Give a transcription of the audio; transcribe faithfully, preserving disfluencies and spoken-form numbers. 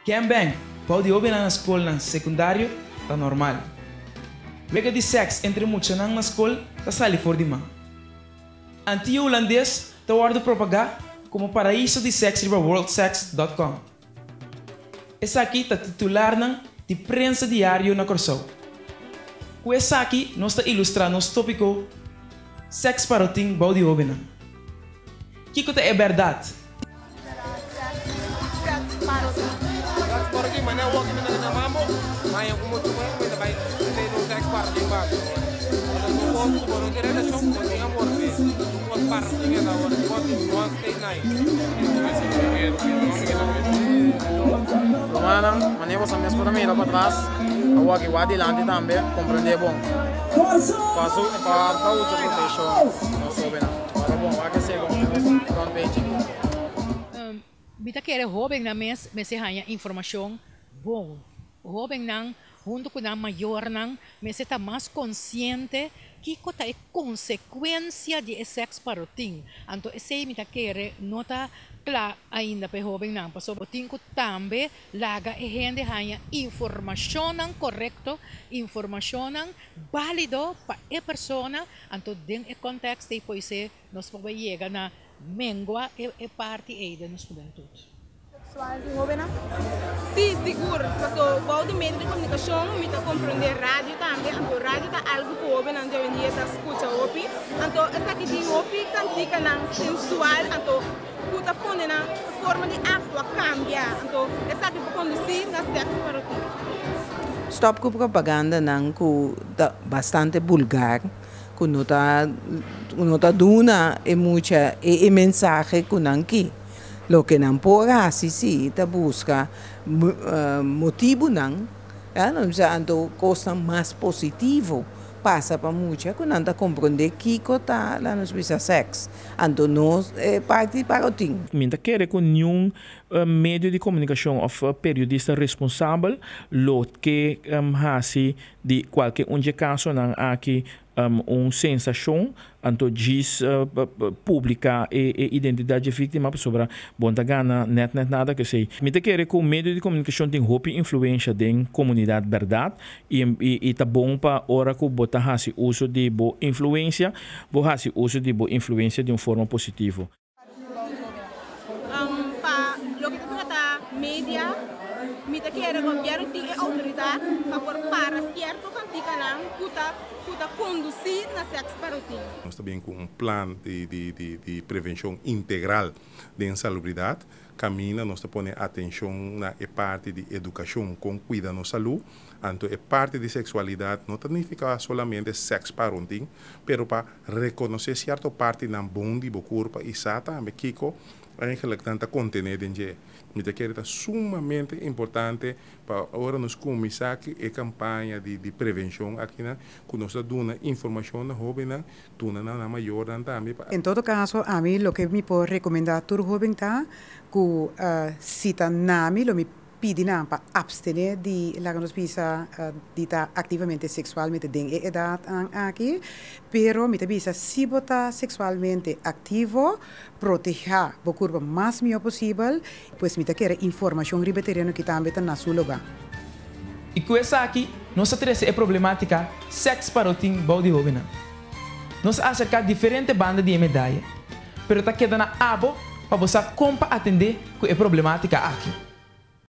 Quem bem pode ouvir na escola secundária tá normal. Vega de sexo entre muitos na escola tá sali for de mão. Antigo holandês tá ordem propagar como paraíso de sexo para world sex ponto com. Essa aqui tá titular na de prensa diário na Corsou. Com essa aqui nós está ilustrando nosso tópico sexo para o tim body obina. Que que é verdade? Porque mana walk mina na mambo, mai aku mau coba kita baik kita itu sex party bang. Kalau mau mau mau kita ada shop mau kita mau beli, mau party kita mau mau mau stay night. Romana, manevo sa mesmo também lá para trás, a walk lá adiante também, compreender bom. Passo para para uso proteção, não soube não. Para bom, vai que seja com front page. Bita querer roubem na mes mese hanya informação bom. Roubem nang junto com a maior nang mese tá mais consciente que cota é consequência de sexo para o tim. Anto esse mita querer nota claro ainda pe roubem nang passo o tim ko tambe laga e gente hanya informação nang correto, informação nang válido para a persona. Anto den e contexto e pois se nós pode chegar na mengua é, é parte aí da nossa juventude. Sexual de jovem? Sim, seguro. Porque o meio de comunicação, me está compreender rádio também. Então, rádio está algo que o jovem não deve estar escuta opi. Então, essa aqui de opi cantica não sensual. Então, puta põe na forma de acto a cambiar. Então, essa aqui pode conduzir na sexo para o time. Stop com propaganda não que bastante vulgar. Que não está não está duna é muita é, é mensagem que não aqui lo que não pode assim sim tá busca uh, motivo não é não já ando coisa mais positivo passa para muita que não tá compreender que cota lá nos bisa sex ando nós é parte para o tim. Minta querer com nenhum uh, meio de comunicação ou uh, periodista responsável lo que um, hasi de qualquer um caso não aqui Um, uma sensação anto diz uh, pública e, e identidade de vítima sobre bonta gana net net nada que sei me te querer com meio de comunicação tem roupa influência da comunidade verdade e e, e tá bom para hora que bota hasi uso de boa influência bo hasi uso de boa influência de uma forma positiva um, para lo que trata mídia me te querer governo tem autoridade para por para certo cantica não puta puta conduzir na sexo para o time. Nós também com um plano de, de, de, de prevenção integral de insalubridade, caminha, nós põe atenção na é parte de educação com cuida da saúde, então é parte de sexualidade, não significa somente sexo para um time, mas para reconhecer certa parte na bom de corpo e sata, me kiko, eigenlijk tanta contener dentro. Me te quer sumamente importante para agora nos começar a campanha de, de prevenção aqui na que nós damos informação na jovem na tuna na maior também. Em todo caso, a mim o que me pode recomendar todo jovem tá que uh, cita nami lo me pedi na para abstener de lá nos bisa uh, de estar ativamente sexualmente den edad aqui, pero me te bisa si bota sexualmente activo proteger o corpo mais melhor possível, pois me te quer informação ribeteriana que também está na sua lugar. E com essa aqui, nossa terceira é problemática sexo para o tim body jovem. Nós acercar diferentes bandas de medalha, pero tá quedando abo para você como atender com a problemática aqui.